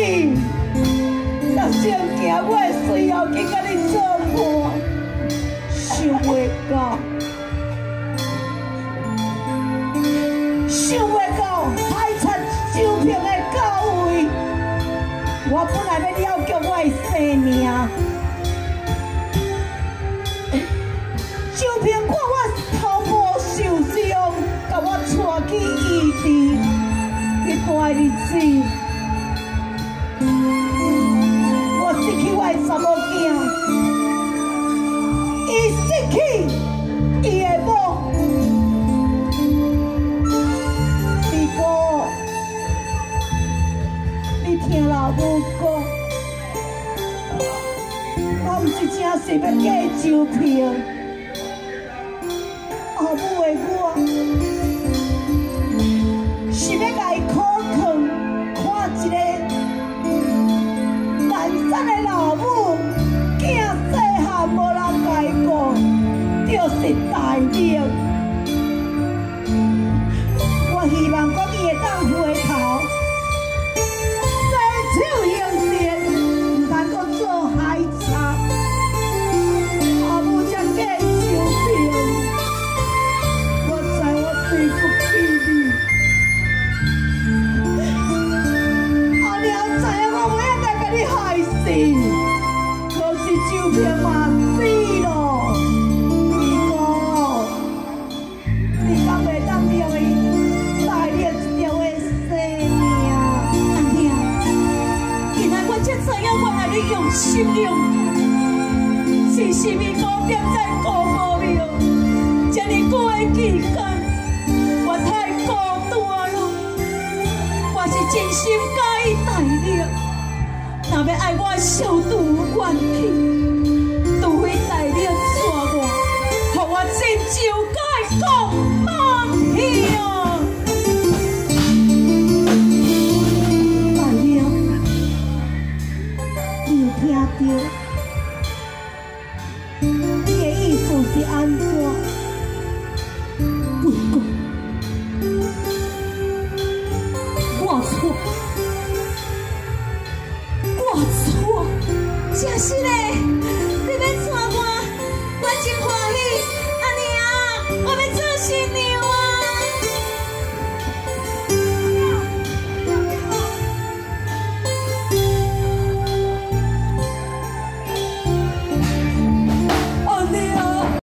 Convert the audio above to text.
你，若想行，我会随后去甲你做伴。想袂到，想袂到，海产周平的到位。我本来要了结我的生命，周平看我头部受伤，甲我带去医治。迄段日子，我失去我的查某囝，伊失去伊的某。二哥，你听老母讲，我毋是真是要嫁周平，后母的我是要甲伊考劝，看一个难产的老母，囝细汉无人甲伊顾，就是大命。我希望讲伊会当回头，洗手行善，毋通阁做海贼。后母才嫁周平，我知我对不起你。后娘知影我袂应该甲你害死，可是周平嘛死咯。二哥，你敢袂当了伊带你一条的生命？阿娘，今仔我才知影我安尼用心良苦，是是咪5点在顾无了？遮尔久的期间，我太孤单了。我是真心甲伊待你，若要爱我小度怨气，除非带你带我，互我真就甲伊讲放弃啊！大娘，你有听到？你的意思是安怎？不过，我错，我错，真是嘞！